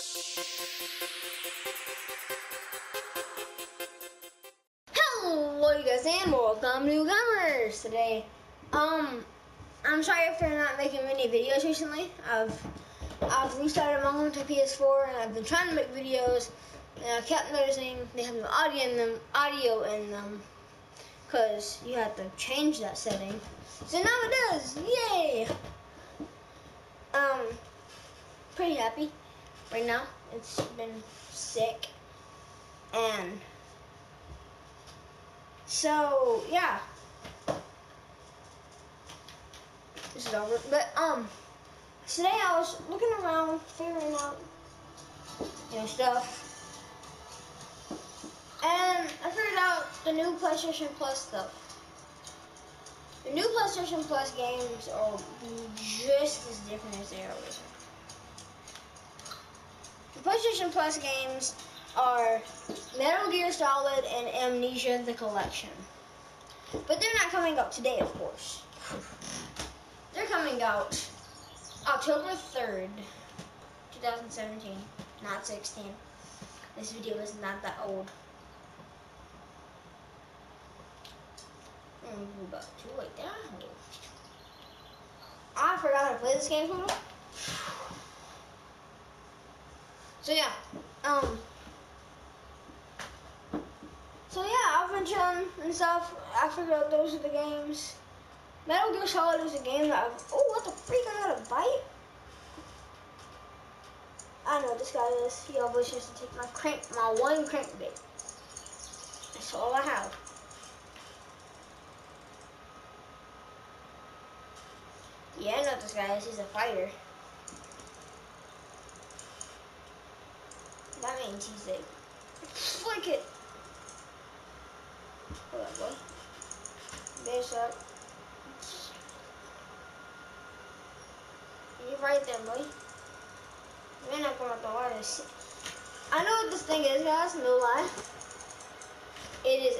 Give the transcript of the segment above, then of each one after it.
Hello you guys and welcome to Gamers. Today, I'm sorry for not making many videos recently. I've restarted my to PS4 and I've been trying to make videos, and I kept noticing they have no audio in them, because you have to change that setting. So now it does. Yay! Pretty happy right now. It's been sick, and so yeah, this is over. But today I was looking around, figuring out stuff, and I figured out the new PlayStation Plus stuff. The new PlayStation Plus games are just as different as they are original. The PlayStation Plus games are Metal Gear Solid and Amnesia: The Collection. But they're not coming out today, of course. They're coming out October 3rd, 2017, not 16. This video is not that old. About to wait down. I forgot how to play this game total. So yeah, I've been chilling and stuff. I figured out those are the games. Metal Gear Solid is a game that what the freak, I got a bite? I know what this guy is. He always has to take my one crankbait. That's all I have. Yeah, I know what this guy is. He's a fighter. That means he's a flick it. Hold up, boy. Base up. You're right there, boy. You're not going to the water. I know what this thing is, guys. No lie. It is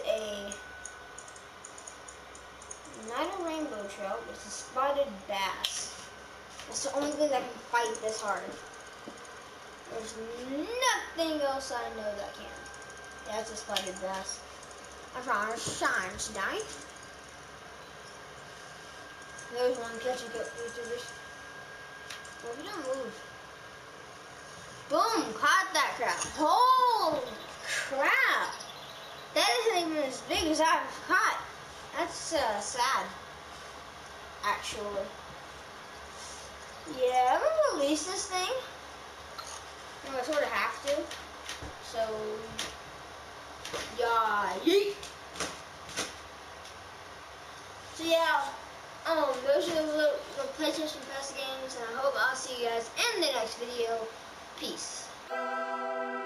not a rainbow trout. It's a spotted bass. That's the only thing that can fight this hard. There's nothing else I know that can. Yeah, it's a spotted bass. I found a science knife. There's one catching YouTubers. Well, we don't move. Boom! Caught that crap. Holy crap! That isn't even as big as I've caught. That's sad. Actually. Yeah, I'm gonna release this thing. I sort of have to. So, yeah, yeet. So yeah, those are the PlayStation Plus games, and I hope I'll see you guys in the next video. Peace.